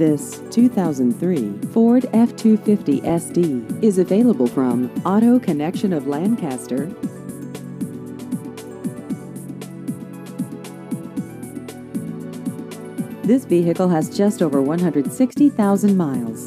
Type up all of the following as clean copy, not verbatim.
This 2003 Ford F-250 SD is available from Auto Connection of Lancaster. This vehicle has just over 160,000 miles.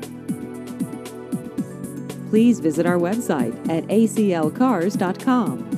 Please visit our website at aclcars.com.